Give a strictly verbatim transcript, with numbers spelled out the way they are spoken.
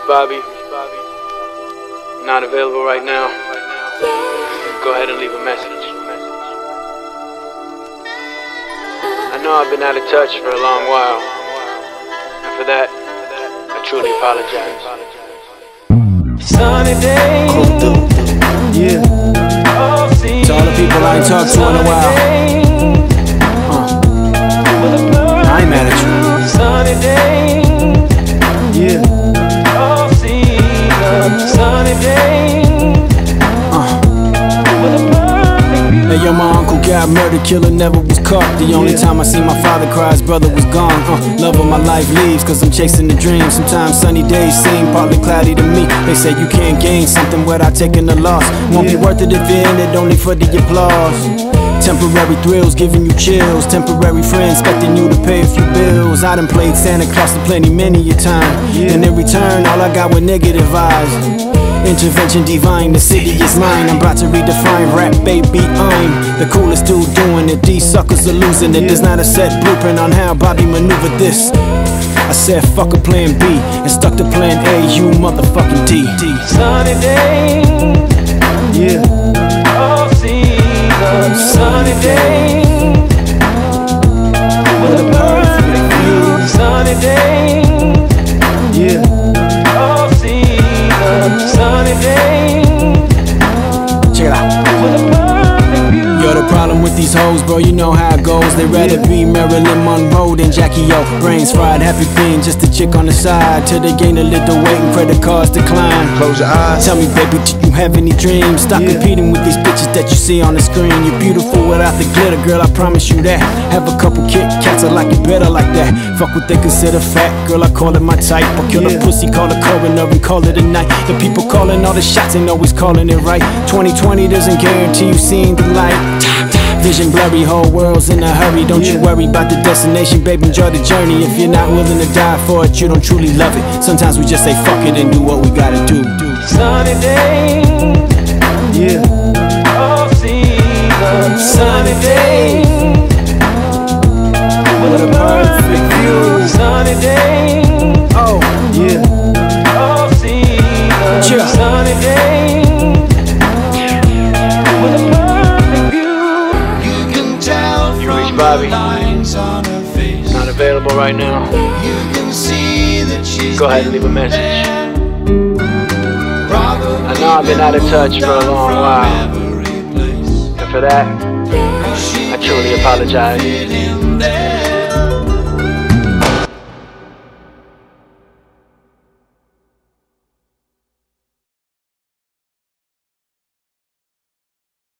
Bobby. Not available right now. Go ahead and leave a message. I know I've been out of touch for a long while, and for that, I truly apologize. Sunny day. Cool dude. Yeah. To all the people I ain't talked to in a while. Uh. I ain't mad at you. Sunny day. Yeah. Sunny day. Uh. Hey yo, my uncle got murdered, killer never was caught. The only Yeah. time I seen my father cry, his brother was gone. uh, Love of my life leaves, cause I'm chasing the dream. Sometimes sunny days seem partly cloudy to me. They say you can't gain something without taking a loss. Won't be worth it if you're in it only for the applause. Temporary thrills giving you chills. Temporary friends expecting you to pay a few bills. I done played Santa Claus to plenty many a time, and in return all I got were negative vibes. Intervention divine, the city is mine. I'm about to redefine rap, baby, I'm the coolest dude doing it. These suckers are losing it. There's not a set blueprint on how Bobby maneuvered this. I said fuck a plan B and stuck to plan A, you motherfucking D. Sunny day. Yeah. All season. Sunny day. With a perfect view. Sunny day. Yeah. All season. Sunny day. Check it out. With a perfect view. Yo, the problem with these hoes, bro, you know how it goes. They rather be Marilyn Monroe than Jackie O. Brains fried, happy being just a chick on the side, till they gain a little weight and credit cards decline. Close your eyes. Tell me, baby, do you have any dreams? Stop Yeah. competing with these bitches that you see on the screen. You're beautiful without the glitter, girl, I promise you that. Have a couple Kit Kats, I like it better like that. Fuck what they consider fat, girl, I call it my type. Or kill Yeah. a pussy, call a coroner and call it a night. The people calling all the shots ain't always calling it right. twenty twenty doesn't guarantee you seeing the light. Vision blurry, whole world's in a hurry. Don't you worry about the destination, baby, enjoy the journey. If you're not willing to die for it, you don't truly love it. Sometimes we just say fuck it and do what we gotta do. Sunny day. Yeah. All season. Sunny day. With a perfect view. Sunny day. Oh, yeah. All season. Chill. Sunny day. With a perfect view. You can tell You from reach Bobby. the lines on her face. Not available right now. You can see that she's Go ahead and leave a been message. there. Probably I know I've been out of touch for a moved on long from while. every place. And for that, She I truly apologize. didn't fit in